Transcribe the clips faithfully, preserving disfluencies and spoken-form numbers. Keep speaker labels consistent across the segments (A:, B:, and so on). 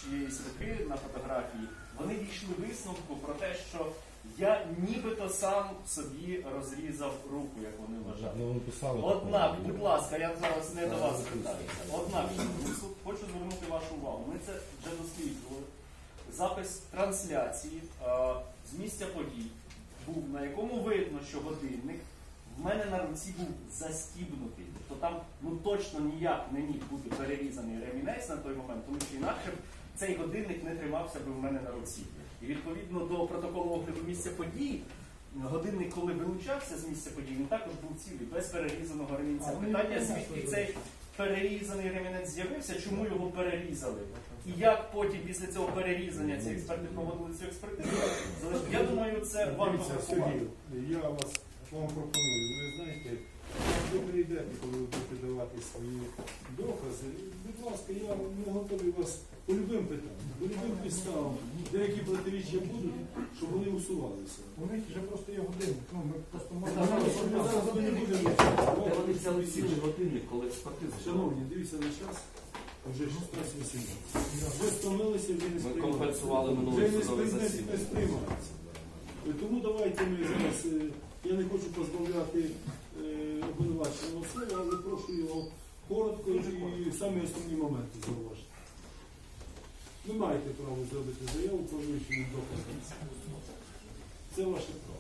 A: чиєїсь руки на фотографії, вони дійшли висновку про те, що я нібито сам собі розрізав руку, як вони вважали. Однак, будь ласка, я зараз не до вас звертаюся. Однак, хочу звернути вашу увагу. Ми це вже досліджували. Запис трансляції а, з місця подій був, на якому видно, що годинник в мене на руці був застібнутий. Тобто там ну, точно ніяк не міг бути перерізаний ремінець на той момент, тому що інакше б цей годинник не тримався б в мене на руці. І відповідно до протоколу огляду місця подій, годинник, коли вилучався з місця подій, він також був цілий, без перерізаного ремінця. Питання, звідки цей перерізаний ремінець з'явився, чому його перерізали? І як потім після цього перерізання ці експерти проводили цю експертизу, я думаю, це варто врахувати.
B: Я вас вам пропоную, ви знаєте, ви прийдете, коли ви будете давати свої докази, будь ласка, я не готовий вас по любим питанням, по любим підставам, деякі протиріччя будуть, щоб вони усувалися.
C: У них вже просто є годинник, ну ми просто можемо...
B: Ми зараз не будемо.
D: Де вони взяли цілий годинник, коли експертиза?
B: Шановні, дивіться на час, вже шістнадцять вісімнадцять. Ви стомилися, вже не
D: Ми компенсували минуле судове засідання.
B: не сприймається. Тому давайте ми зараз, я не хочу позбавляти обвинуваченого слова, але прошу його коротко і самі основні моменти зауважити. Ви маєте право зробити заяву про вивчення доказів. Це ваше право.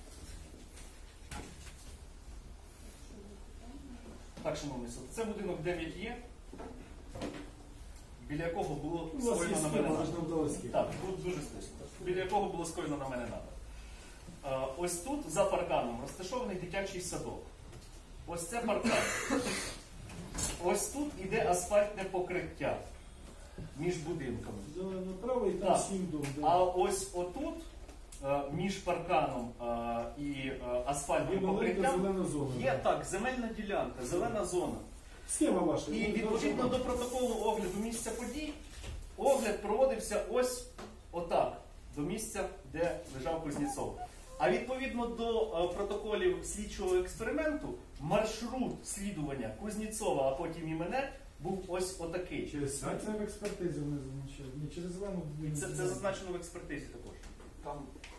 A: Так, шановний суд, це будинок дев'ять Є, біля якого було
B: У вас є
A: скоєно на
B: схема,
A: мене
B: ви ж нам дали схему.
A: Так, тут дуже стисло. Біля якого було скоєно на мене напад. Е, Ось тут, за парканом, розташований дитячий садок. Ось це паркан. Ось тут іде асфальтне покриття між будинками.
B: Направо і там
A: Так.
B: сім дом.
A: А ось отут, е, між парканом е, і е, асфальтним
B: Є маленька
A: покриттям,
B: зелена зона.
A: є так, земельна ділянка, зелена зона.
B: Схема ваша.
A: І відповідно до протоколу огляду місця подій, огляд проводився ось отак, до місця, де лежав Кузнєцов. А відповідно до е, протоколів слідчого експерименту, маршрут слідування Кузнєцова, а потім і мене, був ось отакий.
C: Через це в експертизі вони зазначають. Не через зелену.
A: І це, це зазначено в експертизі також. Там...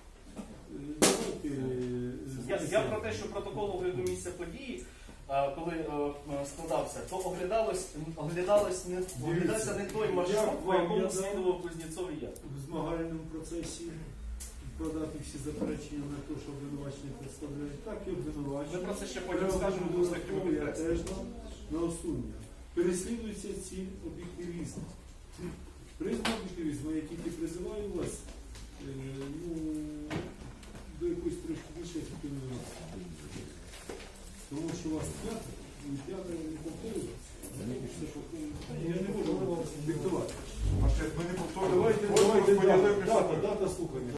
A: Я, я про те, що протокол огляду місця події, е, коли е, складався, то оглядалось, оглядалось не, оглядався не той маршрут, по якому слідував Кузнєцов і я.
B: В змагальному процесі вкладати всі заперечення на те, що обвинувачення представляють, так і
A: Ми
B: обвинувачення.
A: про це ще потім скажемо до статті
B: Я теж на осунення. Переслідується ціль об'єктивізму. Призма об'єктивізму, я тільки призиваю вас е, ну, до якоїсь трошки більше ефективної роботи. Тому що у вас п'яте, і п'яте не повторюється. Я не можу диктувати.
E: Ми не повторюємо.
B: Давайте, давайте, дата, дата слухання.